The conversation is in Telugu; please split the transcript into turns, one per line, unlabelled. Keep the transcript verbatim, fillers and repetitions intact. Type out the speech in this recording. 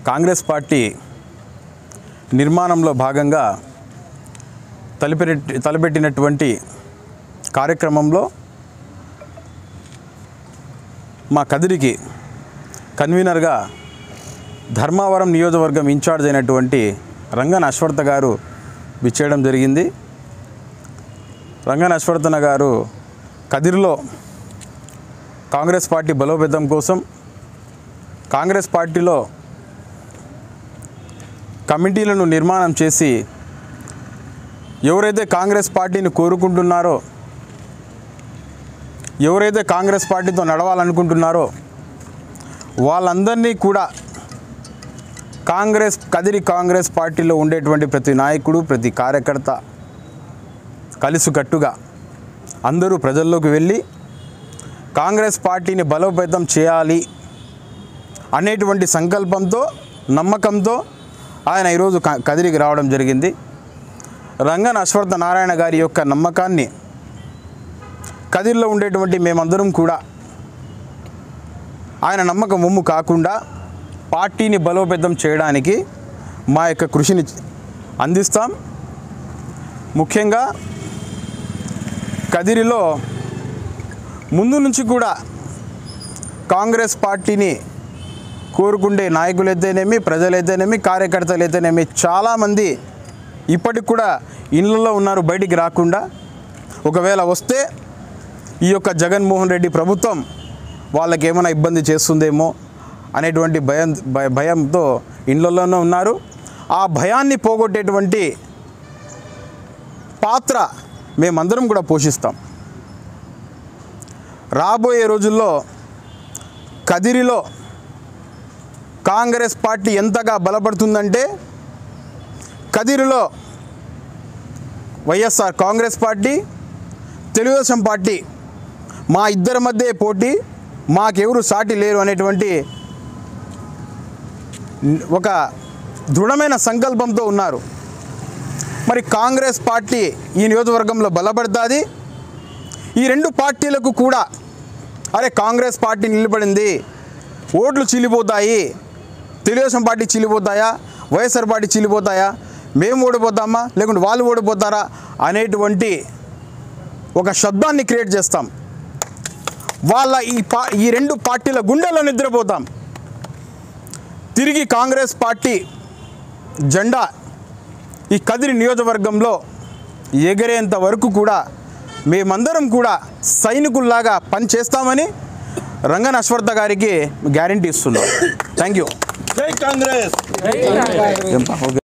కాంగ్రెస్ పార్టీ నిర్మాణంలో భాగంగా తలపెట్టి తలపెట్టినటువంటి కార్యక్రమంలో మా కదిరికి కన్వీనర్గా ధర్మావరం నియోజకవర్గం ఇన్ఛార్జ్ అయినటువంటి రంగన్ అశ్వర్త గారు విచ్చేయడం జరిగింది. రంగన్ అశ్వర్తన గారు కదిరిలో కాంగ్రెస్ పార్టీ బలోపేతం కోసం కాంగ్రెస్ పార్టీలో కమిటీలను నిర్మాణం చేసి ఎవరైతే కాంగ్రెస్ పార్టీని కోరుకుంటున్నారో, ఎవరైతే కాంగ్రెస్ పార్టీతో నడవాలనుకుంటున్నారో వాళ్ళందరినీ కూడా కాంగ్రెస్ కదిరి కాంగ్రెస్ పార్టీలో ఉండేటువంటి ప్రతి నాయకుడు, ప్రతి కార్యకర్త కలిసికట్టుగా అందరూ ప్రజల్లోకి వెళ్ళి కాంగ్రెస్ పార్టీని బలోపేతం చేయాలి అనేటువంటి సంకల్పంతో, నమ్మకంతో ఆయన ఈరోజు కదిరికి రావడం జరిగింది. రంగన్ అశ్వర్త నారాయణ గారి యొక్క నమ్మకాన్ని కదిరిలో ఉండేటువంటి మేమందరం కూడా ఆయన నమ్మకం ముమ్ము కాకుండా పార్టీని బలోపేతం చేయడానికి మా యొక్క కృషిని అందిస్తాం. ముఖ్యంగా కదిరిలో ముందు నుంచి కూడా కాంగ్రెస్ పార్టీని కోరుకుండే నాయకులైతేనేమి, ప్రజలైతేనేమి, కార్యకర్తలైతేనేమి చాలామంది ఇప్పటికి కూడా ఇళ్ళల్లో ఉన్నారు, బయటికి రాకుండా. ఒకవేళ వస్తే ఈ యొక్క జగన్మోహన్ రెడ్డి ప్రభుత్వం వాళ్ళకి ఏమైనా ఇబ్బంది చేస్తుందేమో అనేటువంటి భయం భయంతో ఇళ్ళల్లోనే ఉన్నారు. ఆ భయాన్ని పోగొట్టేటువంటి పాత్ర మేమందరం కూడా పోషిస్తాం. రాబోయే రోజుల్లో కదిరిలో కాంగ్రెస్ పార్టీ ఎంతగా బలపడుతుందంటే కదిరిలో వైఎస్ఆర్ కాంగ్రెస్ పార్టీ, తెలుగుదేశం పార్టీ మా ఇద్దరి మధ్య పోటీ, మాకెవరు సాటి లేరు అనేటువంటి ఒక దృఢమైన సంకల్పంతో ఉన్నారు. మరి కాంగ్రెస్ పార్టీ ఈ నియోజకవర్గంలో బలపడుతుంది. ఈ రెండు పార్టీలకు కూడా అరే కాంగ్రెస్ పార్టీ నిలబడింది, ఓట్లు చీలిపోతాయి, తెలుగుదేశం పార్టీ చీలిపోతాయా, వైఎస్ఆర్ పార్టీ చీలిపోతాయా, మేము ఓడిపోతామా లేకుంటే వాళ్ళు ఓడిపోతారా అనేటువంటి ఒక శబ్దాన్ని క్రియేట్ చేస్తాం. వాళ్ళ ఈ పా ఈ రెండు పార్టీల గుండెల్లో నిద్రపోతాం. తిరిగి కాంగ్రెస్ పార్టీ జెండా ఈ కదిరి నియోజకవర్గంలో ఎగరేంత వరకు కూడా మేమందరం కూడా సైనికుల్లాగా పనిచేస్తామని రంగన్ అశ్వర్త గారికి గ్యారంటీ ఇస్తున్నాం. Thank you.
జై కాంగ్రెస్.